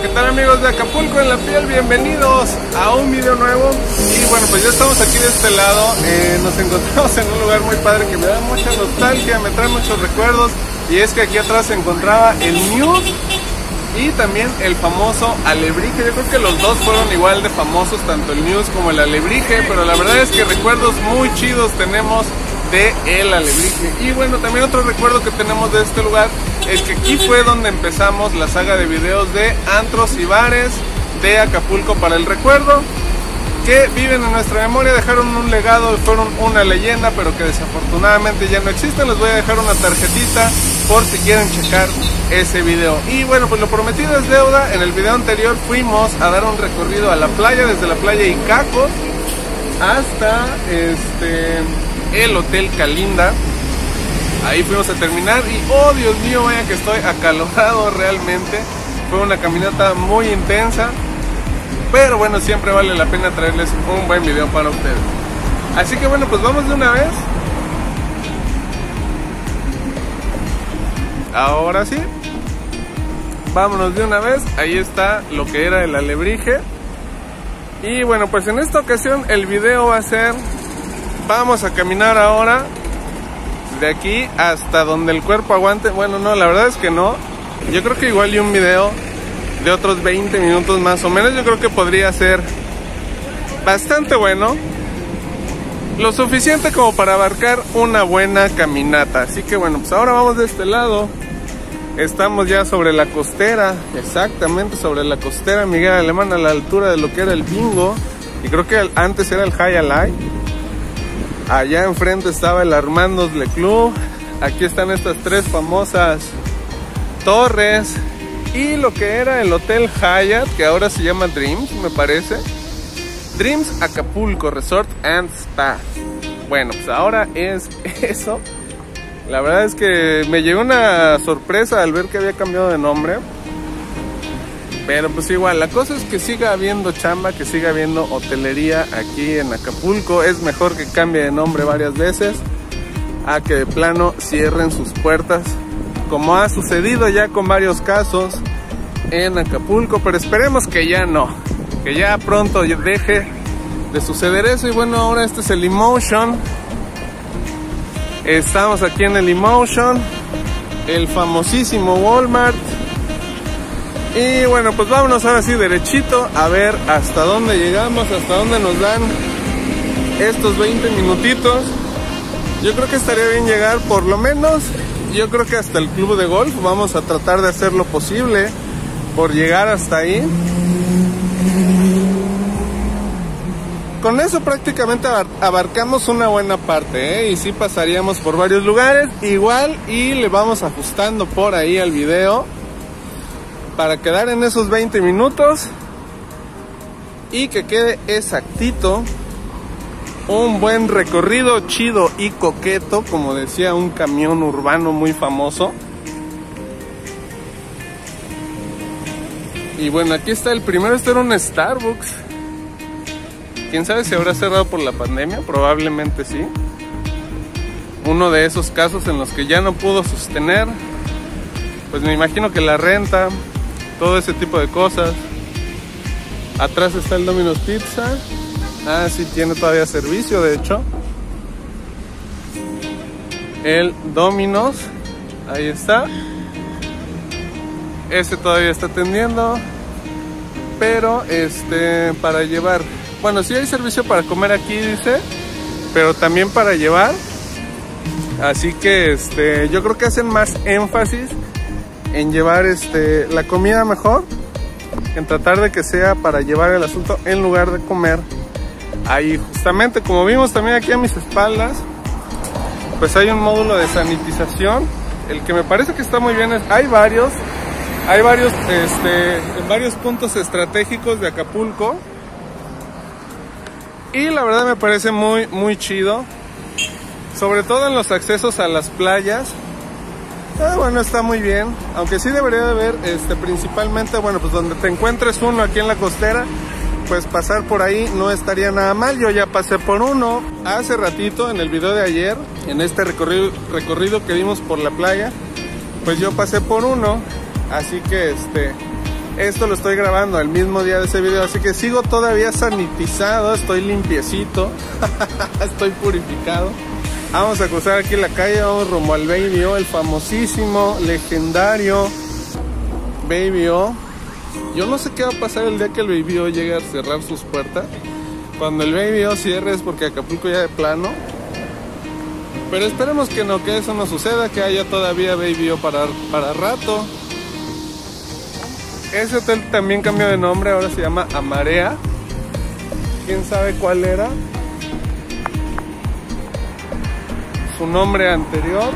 ¿Qué tal, amigos de Acapulco en la piel? Bienvenidos a un video nuevo. Y bueno, pues ya estamos aquí de este lado. Nos encontramos en un lugar muy padre que me da mucha nostalgia, me trae muchos recuerdos. Y es que aquí atrás se encontraba el Muse y también el famoso Alebrije. Yo creo que los dos fueron igual de famosos, tanto el Muse como el Alebrije, pero la verdad es que recuerdos muy chidos tenemos de el Alebrije. Y bueno, también otro recuerdo que tenemos de este lugar es que aquí fue donde empezamos la saga de videos de antros y bares de Acapulco para el recuerdo, que viven en nuestra memoria, dejaron un legado, fueron una leyenda, pero que desafortunadamente ya no existen. Les voy a dejar una tarjetita por si quieren checar ese video. Y bueno, pues lo prometido es deuda. En el video anterior fuimos a dar un recorrido a la playa, desde la playa Icaco hasta el Hotel Calinda. Ahí fuimos a terminar y oh Dios mío, vaya que estoy acalorado realmente. Fue una caminata muy intensa, pero bueno, siempre vale la pena traerles un buen video para ustedes. Así que bueno, pues vamos de una vez. Ahora sí, vámonos de una vez. Ahí está lo que era el Alebrije. Y bueno, pues en esta ocasión el video va a ser: vamos a caminar ahora de aquí hasta donde el cuerpo aguante. Bueno, no, la verdad es que no. Yo creo que igual y un video de otros 20 minutos más o menos, yo creo que podría ser bastante bueno, lo suficiente como para abarcar una buena caminata. Así que bueno, pues ahora vamos de este lado. Estamos ya sobre la costera, exactamente sobre la costera Miguel Alemán, a la altura de lo que era el Bingo, y creo que antes era el High Alive. Allá enfrente estaba el Armando's Le Club. Aquí están estas tres famosas torres y lo que era el Hotel Hyatt, que ahora se llama Dreams, me parece. Dreams Acapulco Resort and Spa. Bueno, pues ahora es eso. La verdad es que me llegó una sorpresa al ver que había cambiado de nombre. Pero pues igual, la cosa es que siga habiendo chamba, que siga habiendo hotelería aquí en Acapulco. Es mejor que cambie de nombre varias veces a que de plano cierren sus puertas, como ha sucedido ya con varios casos en Acapulco. Pero esperemos que ya no, que ya pronto deje de suceder eso. Y bueno, ahora este es el Emotion. Estamos aquí en el Emotion, el famosísimo Walmart. Y bueno, pues vámonos ahora sí derechito a ver hasta dónde llegamos, hasta dónde nos dan estos 20 minutitos. Yo creo que estaría bien llegar por lo menos, yo creo que hasta el club de golf. Vamos a tratar de hacer lo posible por llegar hasta ahí. Con eso prácticamente abarcamos una buena parte, y sí pasaríamos por varios lugares igual, y le vamos ajustando por ahí al video para quedar en esos 20 minutos y que quede exactito un buen recorrido chido y coqueto, como decía un camión urbano muy famoso. Y bueno, aquí está el primero. Este era un Starbucks. Quién sabe si habrá cerrado por la pandemia, probablemente sí. Uno de esos casos en los que ya no pudo sostener, pues me imagino que la renta, todo ese tipo de cosas. Atrás está el Domino's Pizza. Ah, sí, tiene todavía servicio, de hecho. El Domino's, ahí está. Este todavía está atendiendo, pero para llevar, bueno, sí hay servicio para comer aquí, dice, pero también para llevar. Así que yo creo que hacen más énfasis en llevar la comida mejor, en tratar de que sea para llevar el asunto en lugar de comer ahí. Justamente como vimos también aquí a mis espaldas, pues hay un módulo de sanitización. El que me parece que está muy bien es, hay varios en varios puntos estratégicos de Acapulco, y la verdad me parece muy muy chido, sobre todo en los accesos a las playas. Bueno, está muy bien, aunque sí debería de haber principalmente, bueno, pues donde te encuentres uno aquí en la costera, pues pasar por ahí no estaría nada mal. Yo ya pasé por uno hace ratito en el video de ayer, en este recorrido que dimos por la playa, pues yo pasé por uno. Así que Esto lo estoy grabando el mismo día de ese video, así que sigo todavía sanitizado, estoy limpiecito, estoy purificado. Vamos a cruzar aquí la calle, vamos rumbo al Baby O, el famosísimo, legendario Baby O. Yo no sé qué va a pasar el día que el Baby O llegue a cerrar sus puertas. Cuando el Baby O cierre es porque Acapulco ya de plano. Pero esperemos que no, que eso no suceda, que haya todavía Baby O para rato. Ese hotel también cambió de nombre, ahora se llama Amarea. ¿Quién sabe cuál era su nombre anterior?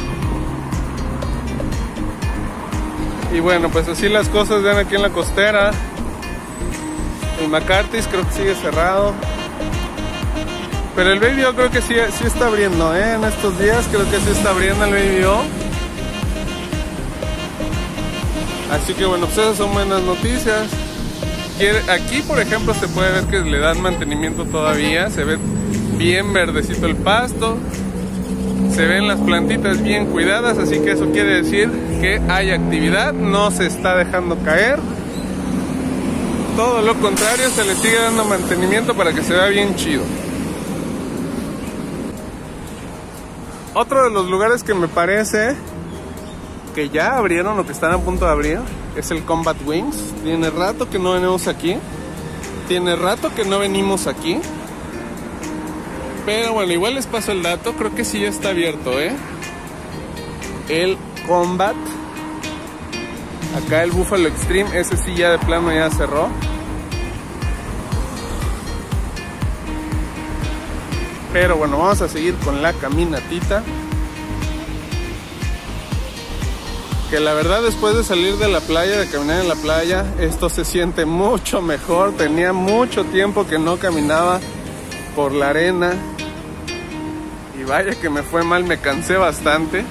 Y bueno, pues así las cosas ven aquí en la costera. El McCarthy's creo que sigue cerrado. Pero el Baby O creo que sí está abriendo, en estos días creo que sí está abriendo el Baby O. Así que bueno, pues esas son buenas noticias. Aquí por ejemplo se puede ver que le dan mantenimiento todavía. Se ve bien verdecito el pasto. Se ven las plantitas bien cuidadas, así que eso quiere decir que hay actividad, no se está dejando caer. Todo lo contrario, se le sigue dando mantenimiento para que se vea bien chido. Otro de los lugares que me parece que ya abrieron o que están a punto de abrir es el Combat Wings. Tiene rato que no venimos aquí. Tiene rato que no venimos aquí. Pero bueno, igual les paso el dato. Creo que sí ya está abierto, el Combat. Acá el Buffalo Extreme, ese sí ya de plano ya cerró. Pero bueno, vamos a seguir con la caminatita. Que la verdad después de salir de la playa, de caminar en la playa, esto se siente mucho mejor. Tenía mucho tiempo que no caminaba por la arena. Y vaya que me fue mal, me cansé bastante.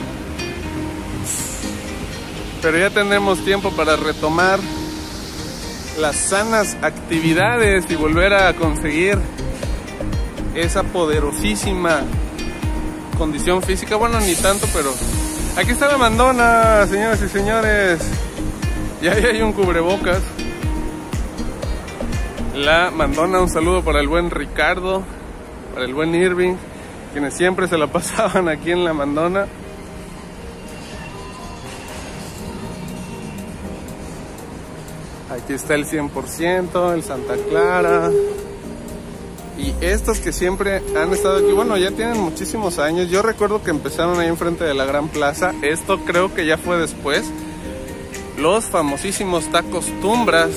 Pero ya tendremos tiempo para retomar las sanas actividades y volver a conseguir esa poderosísima condición física. Bueno, ni tanto, pero aquí está la mandona, señoras y señores. Y ahí hay un cubrebocas. La mandona, un saludo para el buen Ricardo, para el buen Irving, quienes siempre se la pasaban aquí en la mandona. Aquí está el 100%, el Santa Clara. Y estos que siempre han estado aquí, bueno, ya tienen muchísimos años. Yo recuerdo que empezaron ahí enfrente de la Gran Plaza. Esto creo que ya fue después. Los famosísimos tacos Tumbras.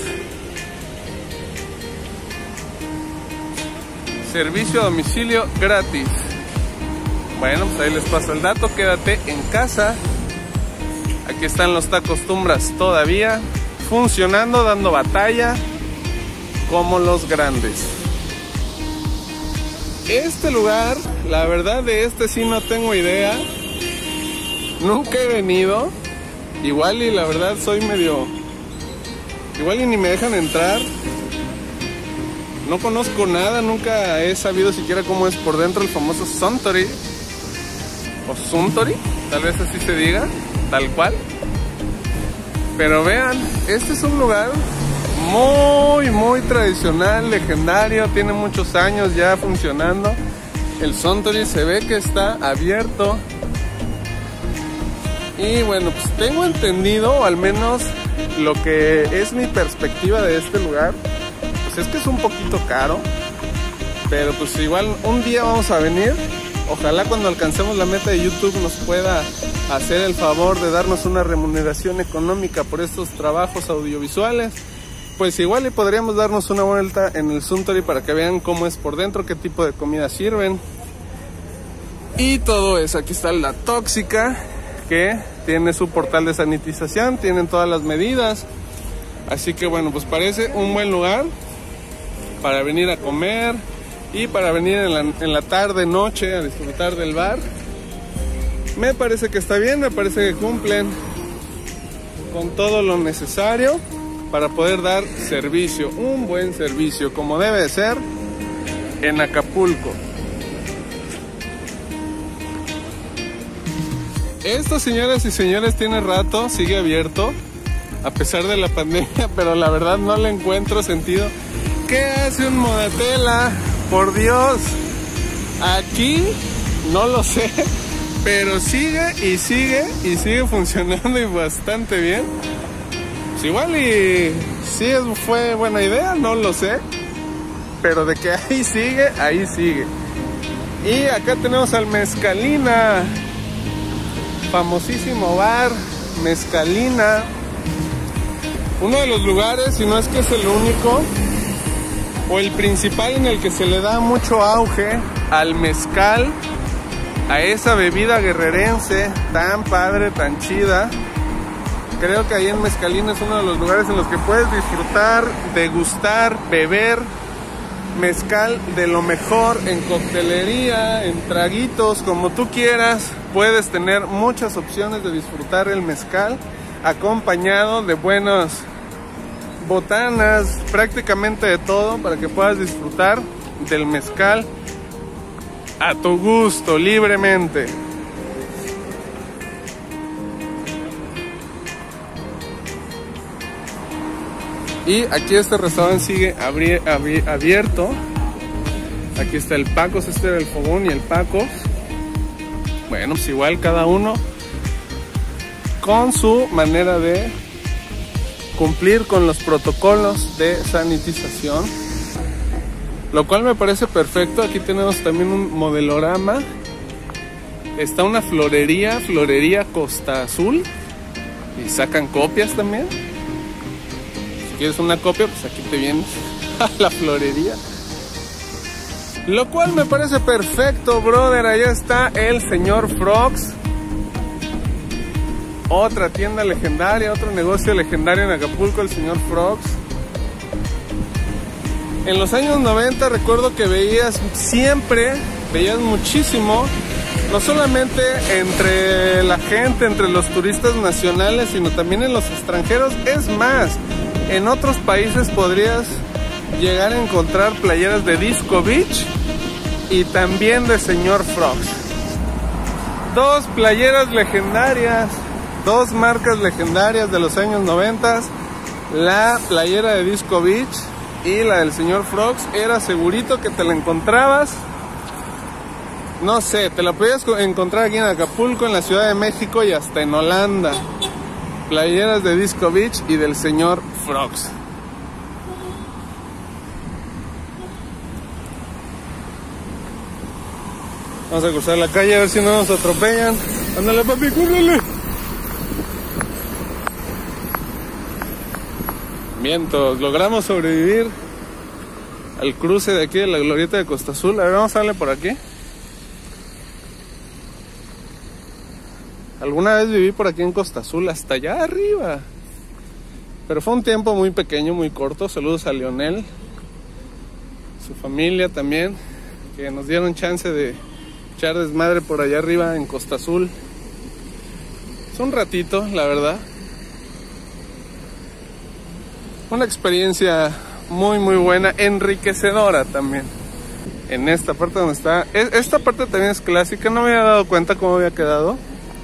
Servicio a domicilio gratis. Bueno, pues ahí les paso el dato. Quédate en casa. Aquí están los tacos Tumbras todavía funcionando, dando batalla como los grandes. Este lugar, la verdad de este sí no tengo idea. Nunca he venido. Igual y la verdad soy medio... Igual y ni me dejan entrar. No conozco nada, nunca he sabido siquiera cómo es por dentro el famoso Suntory. O Suntory, tal vez así se diga, tal cual. Pero vean, este es un lugar muy tradicional, legendario, tiene muchos años ya funcionando. El Suntory se ve que está abierto. Y bueno, pues tengo entendido, o al menos lo que es mi perspectiva de este lugar, pues es que es un poquito caro. Pero pues igual un día vamos a venir. Ojalá cuando alcancemos la meta de YouTube nos pueda hacer el favor de darnos una remuneración económica por estos trabajos audiovisuales. Pues igual y podríamos darnos una vuelta en el Suntory para que vean cómo es por dentro, qué tipo de comida sirven y todo eso. Aquí está la Tóxica, que tiene su portal de sanitización, tienen todas las medidas. Así que bueno, pues parece un buen lugar para venir a comer y para venir en la tarde, noche, a disfrutar del bar. Me parece que está bien, me parece que cumplen con todo lo necesario para poder dar servicio, un buen servicio, como debe de ser en Acapulco. Esto, señoras y señores, tiene rato, sigue abierto. a pesar de la pandemia, pero la verdad no le encuentro sentido. ¿Qué hace un Modatela? Por Dios, aquí no lo sé, pero sigue y sigue y sigue funcionando y bastante bien. Pues igual y sí fue buena idea, no lo sé, pero de que ahí sigue, ahí sigue. Y acá tenemos al Mezcalina, famosísimo bar Mezcalina, uno de los lugares, si no es que es el único o el principal, en el que se le da mucho auge al mezcal, a esa bebida guerrerense tan padre, tan chida. Creo que ahí en Mezcalina es uno de los lugares en los que puedes disfrutar, degustar, beber mezcal de lo mejor, en coctelería, en traguitos, como tú quieras. Puedes tener muchas opciones de disfrutar el mezcal, acompañado de buenas botanas, prácticamente de todo, para que puedas disfrutar del mezcal a tu gusto, libremente. Y aquí este restaurante sigue abierto. Aquí está el Pacos, este era el fogón y el Pacos. Bueno, pues igual cada uno con su manera de cumplir con los protocolos de sanitización, lo cual me parece perfecto. Aquí tenemos también un modelorama. Está una florería Costa Azul, y sacan copias también. ¿Quieres una copia? Pues aquí te vienes a la florería. Lo cual me parece perfecto, brother. Allá está el señor Frogs. Otra tienda legendaria, otro negocio legendario en Acapulco, el señor Frogs. En los años 90 recuerdo que veías muchísimo, no solamente entre la gente, entre los turistas nacionales, sino también en los extranjeros. Es más, en otros países podrías llegar a encontrar playeras de Disco Beach y también de señor Frogs. Dos playeras legendarias, dos marcas legendarias de los años 90. La playera de Disco Beach y la del señor Frogs. Era segurito que te la encontrabas, no sé, te la podías encontrar aquí en Acapulco, en la Ciudad de México y hasta en Holanda. Playeras de Disco Beach y del señor Frogs. Vamos a cruzar la calle a ver si no nos atropellan. Ándale, papi, cúrrele. Vientos, logramos sobrevivir al cruce de aquí de la glorieta de Costa Azul. A ver, vamos a darle por aquí. Alguna vez viví por aquí en Costa Azul, hasta allá arriba. Pero fue un tiempo muy pequeño, muy corto. Saludos a Leonel, su familia también, que nos dieron chance de echar desmadre por allá arriba en Costa Azul. Es un ratito, la verdad. Una experiencia muy muy buena, enriquecedora también. En esta parte donde está, esta parte también es clásica. No me había dado cuenta cómo había quedado.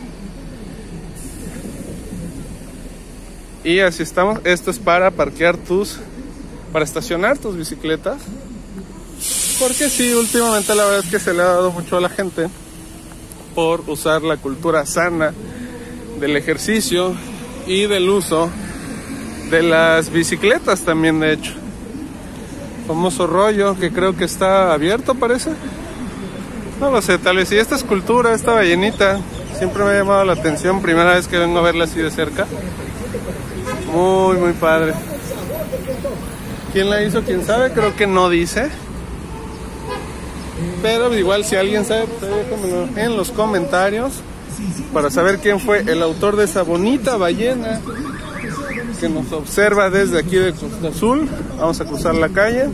Y así estamos. Esto es para parquear para estacionar tus bicicletas. Porque sí, últimamente la verdad es que se le ha dado mucho a la gente por usar la cultura sana del ejercicio y del uso de las bicicletas también, de hecho. Famoso rollo que creo que está abierto, parece. No lo sé, tal vez. Y esta escultura, esta ballenita, siempre me ha llamado la atención. Primera vez que vengo a verla así de cerca. Muy, muy padre. ¿Quién la hizo? ¿Quién sabe? Creo que no dice. Pero igual si alguien sabe, pues déjamelo en los comentarios para saber quién fue el autor de esa bonita ballena que nos observa desde aquí de Costa Azul. Vamos a cruzar la calle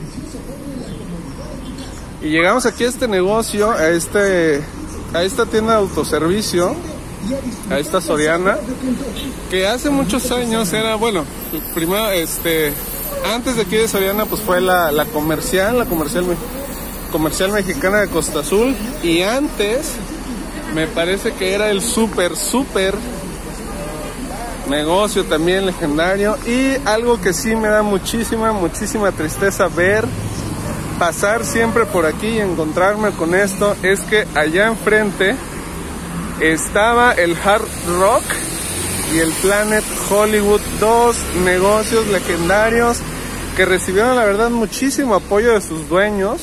y llegamos aquí a este negocio, a esta tienda de autoservicio, a esta Soriana, que hace muchos años era, bueno, primero antes de aquí de Soriana pues fue la comercial mexicana de Costa Azul, y antes me parece que era el super negocio también legendario. Y algo que sí me da muchísima tristeza ver pasar siempre por aquí y encontrarme con esto, es que allá enfrente estaba el Hard Rock y el Planet Hollywood, dos negocios legendarios que recibieron la verdad muchísimo apoyo de sus dueños,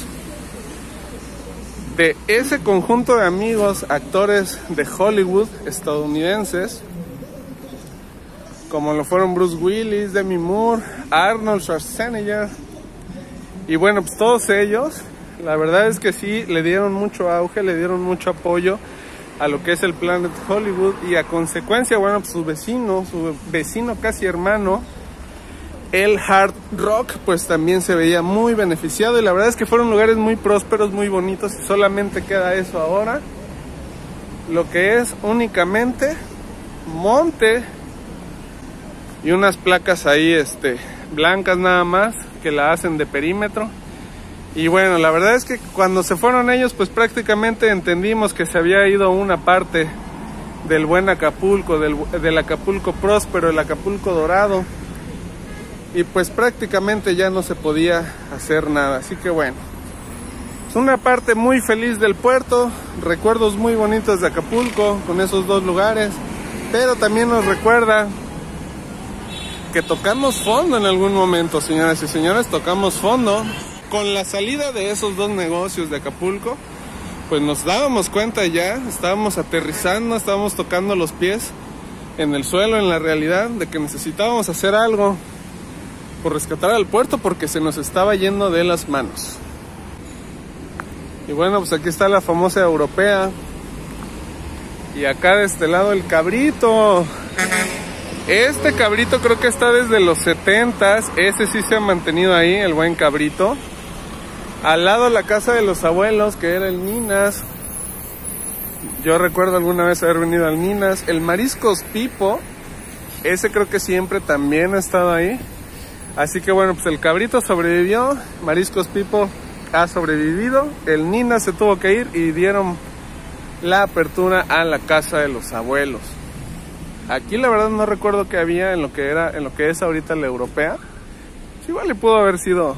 de ese conjunto de amigos, actores de Hollywood estadounidenses, como lo fueron Bruce Willis, Demi Moore, Arnold Schwarzenegger. Y bueno, pues todos ellos, la verdad es que sí, le dieron mucho auge, le dieron mucho apoyo a lo que es el Planet Hollywood. Y a consecuencia, bueno, pues su vecino casi hermano, el Hard Rock, pues también se veía muy beneficiado. Y la verdad es que fueron lugares muy prósperos, muy bonitos. Y solamente queda eso ahora, lo que es únicamente monte y unas placas ahí blancas nada más, que la hacen de perímetro. Y bueno, la verdad es que cuando se fueron ellos, pues prácticamente entendimos que se había ido una parte del buen Acapulco, del Acapulco próspero, el Acapulco dorado, y pues prácticamente ya no se podía hacer nada. Así que bueno, es una parte muy feliz del puerto, recuerdos muy bonitos de Acapulco con esos dos lugares, pero también nos recuerda que tocamos fondo en algún momento, señoras y señores, tocamos fondo. Con la salida de esos dos negocios de Acapulco, pues nos dábamos cuenta ya, estábamos aterrizando, estábamos tocando los pies en el suelo, en la realidad, de que necesitábamos hacer algo por rescatar al puerto, porque se nos estaba yendo de las manos. Y bueno, pues aquí está la famosa Europea, y acá de este lado el Cabrito. Este Cabrito creo que está desde los 70s, ese sí se ha mantenido ahí, el buen Cabrito. Al lado la casa de los abuelos, que era el Ninas. Yo recuerdo alguna vez haber venido al Ninas. El Mariscos Pipo, ese creo que siempre también ha estado ahí. Así que bueno, pues el Cabrito sobrevivió, Mariscos Pipo ha sobrevivido, el Ninas se tuvo que ir y dieron la apertura a la casa de los abuelos. Aquí la verdad no recuerdo qué había en lo que es ahorita la Europea. Sí, igual le pudo haber sido,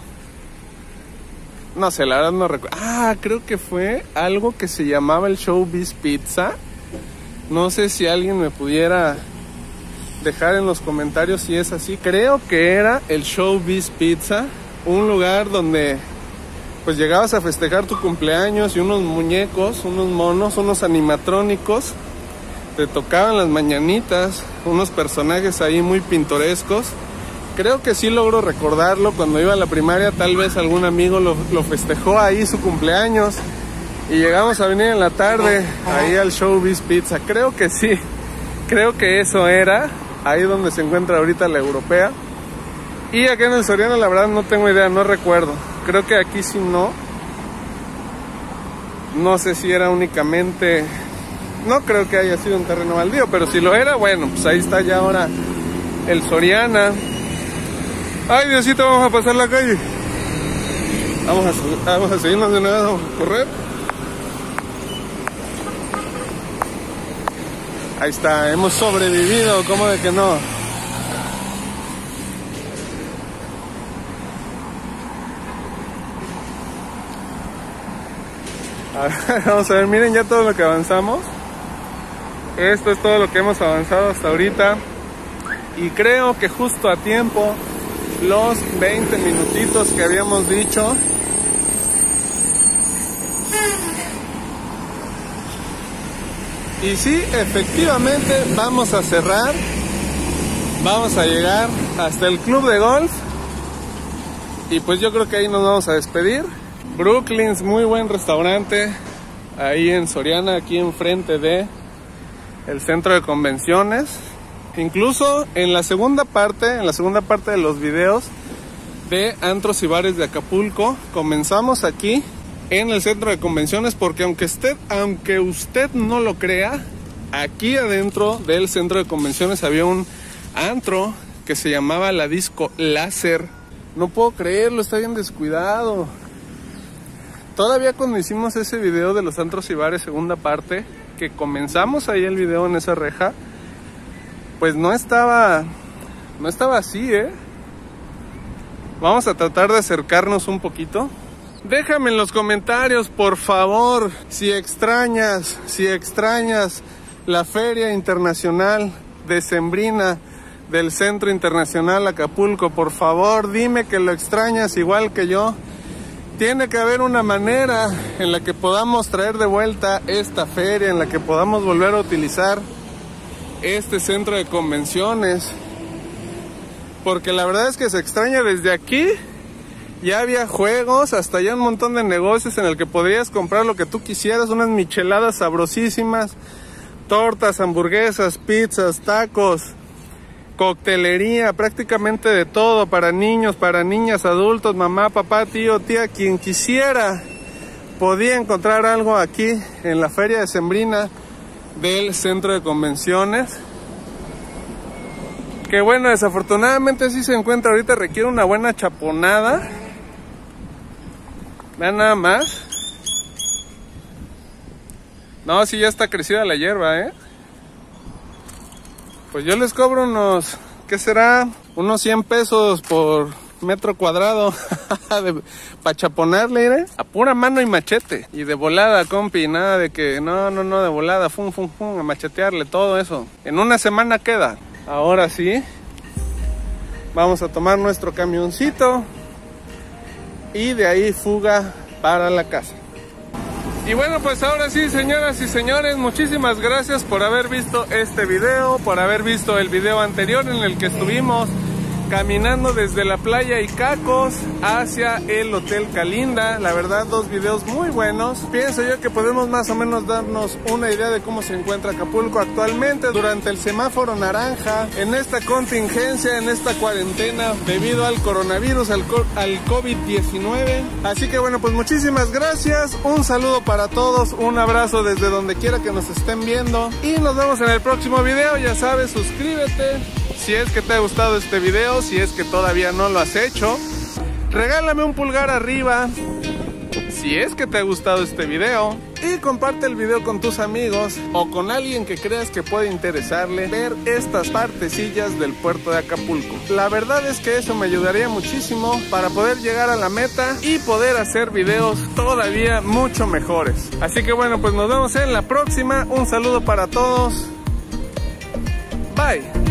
no sé, la verdad no recuerdo. Creo que fue algo que se llamaba el Showbiz Pizza. No sé si alguien me pudiera dejar en los comentarios si es así. Creo que era el Showbiz Pizza, un lugar donde pues llegabas a festejar tu cumpleaños y unos muñecos, unos monos, unos animatrónicos te tocaban las mañanitas, unos personajes ahí muy pintorescos. Creo que sí logro recordarlo, cuando iba a la primaria tal vez algún amigo lo festejó ahí su cumpleaños y llegamos a venir en la tarde ahí al Showbiz Pizza. Creo que sí, creo que eso era ahí donde se encuentra ahorita la Europea. Y acá en el Soriana la verdad no tengo idea, no recuerdo. Creo que aquí sí no sé si era únicamente, no creo que haya sido un terreno baldío, pero si lo era, bueno, pues ahí está ya ahora el Soriana. Ay, Diosito, vamos a pasar la calle. Vamos a seguirnos de nuevo, vamos a correr. Ahí está, hemos sobrevivido, ¿cómo de que no? Vamos a ver, miren ya todo lo que avanzamos. Esto es todo lo que hemos avanzado hasta ahorita. Y creo que justo a tiempo, los 20 minutitos que habíamos dicho. Y sí, efectivamente vamos a cerrar. Vamos a llegar hasta el club de golf. Y pues yo creo que ahí nos vamos a despedir. Brooklyn's, muy buen restaurante. Ahí en Soriana, aquí enfrente de el centro de convenciones. Incluso en la segunda parte de los videos de antros y bares de Acapulco, comenzamos aquí en el centro de convenciones, porque aunque usted no lo crea, aquí adentro del centro de convenciones había un antro que se llamaba la Disco Láser. No puedo creerlo, está bien descuidado. Todavía cuando hicimos ese video de los antros y bares segunda parte, que comenzamos ahí el video en esa reja, pues no estaba así, Vamos a tratar de acercarnos un poquito. Déjame en los comentarios, por favor, si extrañas la Feria Internacional Decembrina del Centro Internacional Acapulco. Por favor, dime que lo extrañas igual que yo. Tiene que haber una manera en la que podamos traer de vuelta esta feria, en la que podamos volver a utilizar este centro de convenciones. Porque la verdad es que se extraña. Desde aquí ya había juegos, hasta ya un montón de negocios en el que podrías comprar lo que tú quisieras, unas micheladas sabrosísimas, tortas, hamburguesas, pizzas, tacos, coctelería, prácticamente de todo, para niños, para niñas, adultos, mamá, papá, tío, tía, quien quisiera podía encontrar algo aquí en la feria decembrina del centro de convenciones. Que bueno, desafortunadamente sí se encuentra ahorita, requiere una buena chaponada. Vean nada más. No, sí ya está crecida la hierba, Pues yo les cobro unos, ¿qué será? Unos 100 pesos por metro cuadrado para chaponarle, a pura mano y machete. Y de volada, compi, nada de que, no, de volada, a machetearle todo eso. En una semana queda. Ahora sí, vamos a tomar nuestro camioncito y de ahí fuga para la casa. Y bueno, pues ahora sí, señoras y señores, muchísimas gracias por haber visto este video, por haber visto el video anterior en el que estuvimos caminando desde la playa Icacos hacia el Hotel Calinda. La verdad, dos videos muy buenos. Pienso yo que podemos más o menos darnos una idea de cómo se encuentra Acapulco actualmente durante el semáforo naranja, en esta contingencia, en esta cuarentena debido al coronavirus, al COVID-19. Así que bueno, pues muchísimas gracias, un saludo para todos, un abrazo desde donde quiera que nos estén viendo y nos vemos en el próximo video. Ya sabes, suscríbete si es que te ha gustado este video, si es que todavía no lo has hecho. Regálame un pulgar arriba si es que te ha gustado este video y comparte el video con tus amigos o con alguien que creas que puede interesarle ver estas partecillas del puerto de Acapulco. La verdad es que eso me ayudaría muchísimo para poder llegar a la meta y poder hacer videos todavía mucho mejores. Así que bueno, pues nos vemos en la próxima. Un saludo para todos. Bye.